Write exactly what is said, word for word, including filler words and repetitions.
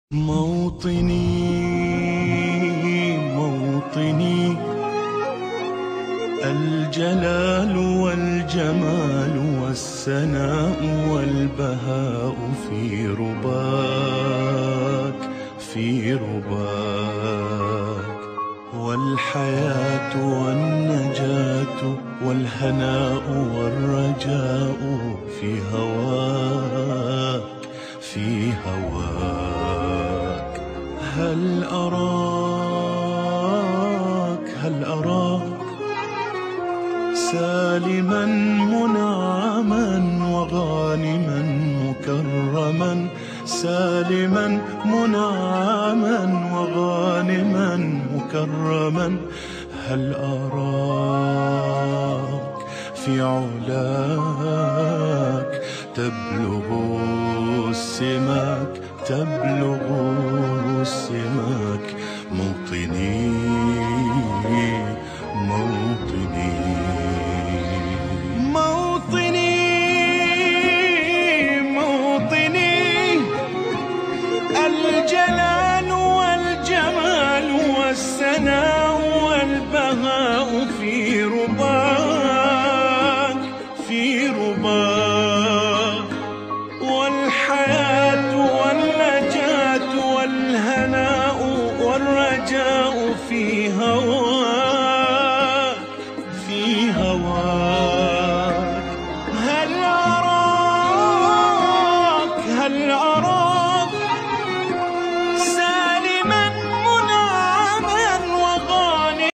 موطني موطني الجلال والجمال والسناء والبهاء في رباك في رباك، والحياة والنجاة والهناء والرجاء في هواك في هواك. هل أراك هل أراك سالما منعما وغانما مكرما، سالما منعما وغانما مكرما. هل أراك في علاك تبلغ السماك تبلغ السماك. موطني موطني موطني موطني الجلال والجمال والسناء والبهاء في رباك في رباك، والحياة والنجاة والهناء والرجاء في هواك في هواك.